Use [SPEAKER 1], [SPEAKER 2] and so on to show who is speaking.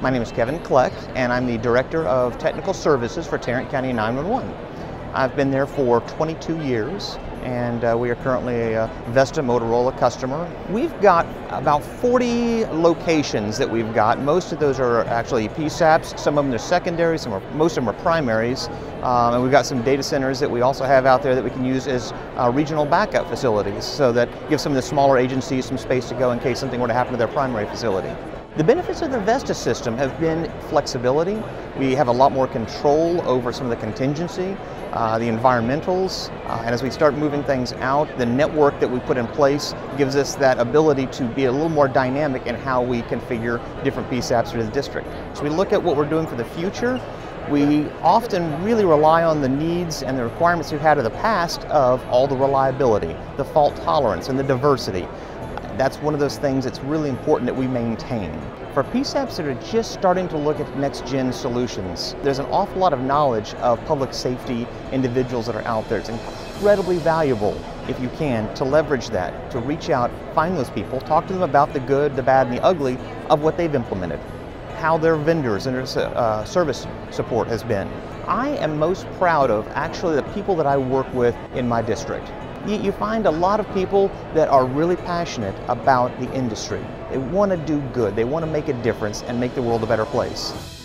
[SPEAKER 1] My name is Kevin Kleck, and I'm the Director of Technical Services for Tarrant County 911. I've been there for 22 years, and we are currently a VESTA Motorola customer. We've got about 40 locations that we've got. Most of those are actually PSAPs. Some of them are secondary, most of them are primaries. And we've got some data centers that we also have out there that we can use as regional backup facilities, so that gives some of the smaller agencies some space to go in case something were to happen to their primary facility. The benefits of the VESTA system have been flexibility. We have a lot more control over some of the contingency, the environmentals, and as we start moving things out, the network that we put in place gives us that ability to be a little more dynamic in how we configure different PSAPs for the district. So we look at what we're doing for the future. We often really rely on the needs and the requirements we've had of the past of all the reliability, the fault tolerance, and the diversity. That's one of those things that's really important that we maintain. For PSAPs that are just starting to look at next-gen solutions, there's an awful lot of knowledge of public safety individuals that are out there. It's incredibly valuable, if you can, to leverage that, to reach out, find those people, talk to them about the good, the bad, and the ugly of what they've implemented, how their vendors and their service support has been. I am most proud of actually the people that I work with in my district. You find a lot of people that are really passionate about the industry. They want to do good, they want to make a difference and make the world a better place.